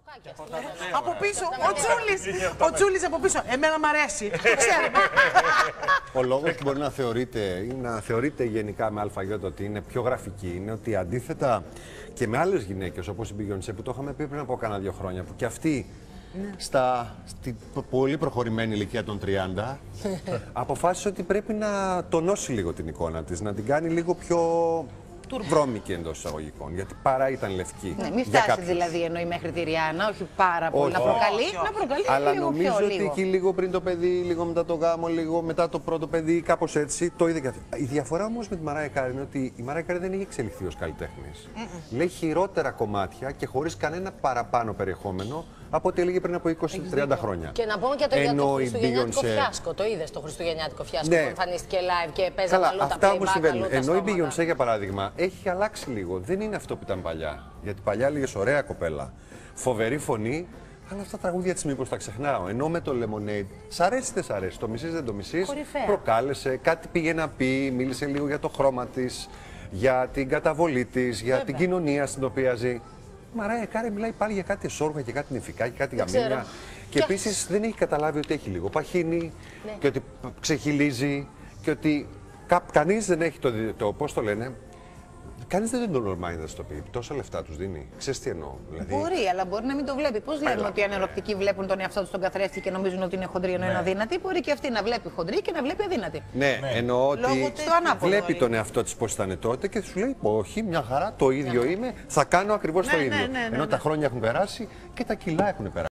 Από πίσω, ο Τσούλης από πίσω. Εμένα μ' αρέσει. Ξέρετε. Ο λόγος που μπορεί να θεωρείται ή να θεωρείται γενικά με αλφαγιώτα ότι είναι πιο γραφική είναι ότι αντίθετα και με άλλες γυναίκες όπως η Beyoncé που το είχαμε πει πριν από κάνα 2 χρόνια που και αυτή στη πολύ προχωρημένη ηλικία των 30 αποφάσισε ότι πρέπει να τονώσει λίγο την εικόνα της, να την κάνει λίγο πιο βρώμικη εντός εισαγωγικών, γιατί παρά ήταν λευκή. Ναι, μην φτάσει δηλαδή εννοεί μέχρι τη Ριάννα, όχι πάρα πολύ. Να προκαλεί, αλλά λίγο νομίζω πιο ότι λίγο. εκεί λίγο πριν το παιδί, λίγο μετά το γάμο, λίγο μετά το πρώτο παιδί, κάπως έτσι, το είδε και αυτή. Η διαφορά όμως με τη Μαράια Κάρι είναι ότι η Μαράια Κάρι δεν έχει εξελιχθεί ως καλλιτέχνης. Λέει χειρότερα κομμάτια και χωρίς κανένα παραπάνω περιεχόμενο από ό,τι έλεγε πριν από 20-30 χρόνια. Και να πούμε και το για το χριστουγεννιάτικο φιάσκο. Το είδες το χριστουγεννιάτικο φιάσκο που εμφανίστηκε live και παίζαμε αλλού τα αυτά που συμβαίνουν. αλλού τα Ενώ η στόματα. Beyoncé για παράδειγμα έχει αλλάξει λίγο. Δεν είναι αυτό που ήταν παλιά. Γιατί παλιά έλεγες ωραία κοπέλα, φοβερή φωνή, αλλά αυτά τα τραγούδια της μήπως τα ξεχνάω. Ενώ με το Lemonade, σ' αρέσει δεν σ' αρέσει, το μισείς δεν το μισείς, προκάλεσε, κάτι πήγε να πει, μίλησε λίγο για το χρώμα της, για την καταβολή της, για την κοινωνία στην οποία ζει. Η Μαράια Κάρι μιλάει πάλι για κάτι εσόρουχα και κάτι νηφικά και κάτι γαμίνια. Και επίσης δεν έχει καταλάβει ότι έχει λίγο παχύνει και ότι ξεχυλίζει και ότι κανείς δεν έχει το πώς το λένε. Κανείς δεν τον τολμάει να το πει. Τόσα λεφτά τους δίνει. Ξέρεις τι εννοώ. Δηλαδή... Μπορεί, αλλά μπορεί να μην το βλέπει. Πώς λέμε ότι οι ανελοπτικοί βλέπουν τον εαυτό του στον καθρέφτη και νομίζουν ότι είναι χοντρή ενώ είναι αδύνατη. Μπορεί και αυτή να βλέπει χοντρή και να βλέπει αδύνατη. Ναι, εννοώ ότι βλέπει τον εαυτό της πώς ήταν τότε και σου λέει: όχι, μια χαρά, το ίδιο είμαι, θα κάνω ακριβώς το ίδιο. Ενώ τα χρόνια έχουν περάσει και τα κιλά έχουν περάσει.